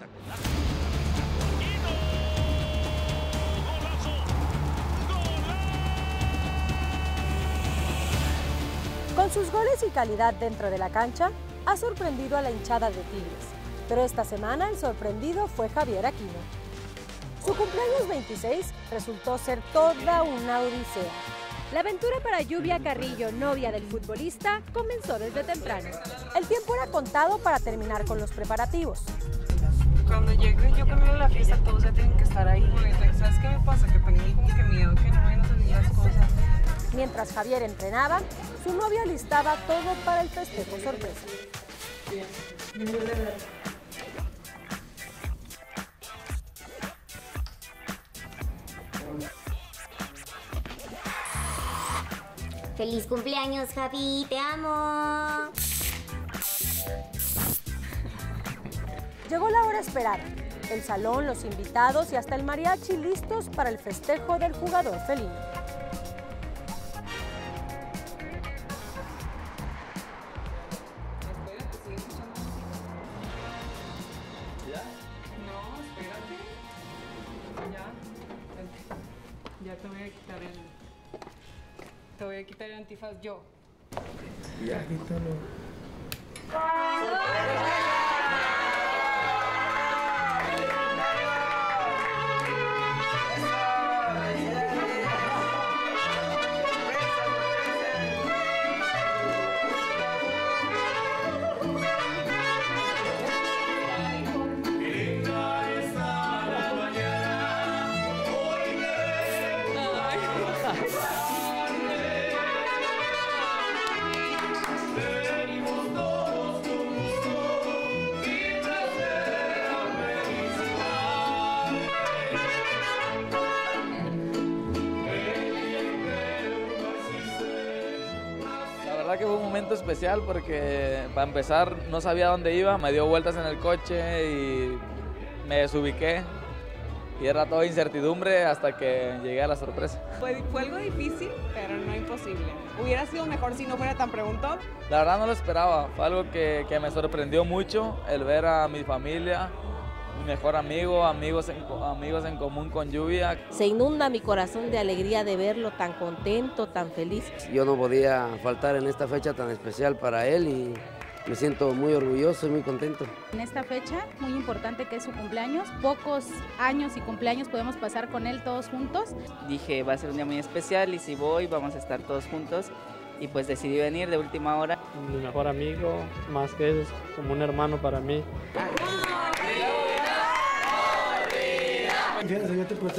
espectacular. Con sus goles y calidad dentro de la cancha, ha sorprendido a la hinchada de Tigres. Pero esta semana el sorprendido fue Javier Aquino. Su cumpleaños 26 resultó ser toda una odisea. La aventura para Lluvia Carrillo, novia del futbolista, comenzó desde temprano. El tiempo era contado para terminar con los preparativos. Cuando llegue yo con la fiesta, todos ya tienen que estar ahí. ¿Sabes qué me pasa? Que tengo como que miedo que no vayan a salir las cosas. Mientras Javier entrenaba, su novia listaba todo para el festejo sorpresa. ¡Feliz cumpleaños, Javi! ¡Te amo! Llegó la hora esperada. El salón, los invitados y hasta el mariachi listos para el festejo del jugador felino. Ya te voy a quitar el antifaz yo. Ya, quítalo. Que fue un momento especial porque para empezar no sabía dónde iba, me dio vueltas en el coche y me desubiqué y era toda incertidumbre hasta que llegué a la sorpresa. Fue algo difícil, pero no imposible. Hubiera sido mejor si no fuera tan preguntón. La verdad no lo esperaba, fue algo que me sorprendió mucho el ver a mi familia, mi mejor amigo, amigos en común con Lluvia. Se inunda mi corazón de alegría de verlo tan contento, tan feliz. Yo no podía faltar en esta fecha tan especial para él y me siento muy orgulloso y muy contento. En esta fecha muy importante que es su cumpleaños, pocos años y cumpleaños podemos pasar con él todos juntos. Dije va a ser un día muy especial y si voy vamos a estar todos juntos y pues decidí venir de última hora. Mi mejor amigo, más que eso, es como un hermano para mí. Fíjense, yo te presté.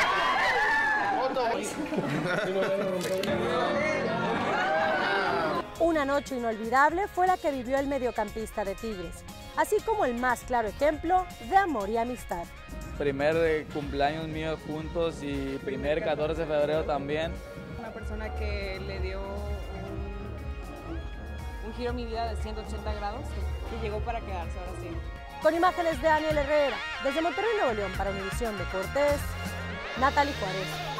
Una noche inolvidable fue la que vivió el mediocampista de Tigres, así como el más claro ejemplo de amor y amistad. Primer cumpleaños mío juntos y primer 14 de febrero también. Una persona que le dio un giro a mi vida de 180 grados, que llegó para quedarse ahora sí. Con imágenes de Daniel Herrera, desde Monterrey, Nuevo León, para Univisión Deportes, Natalie Juárez.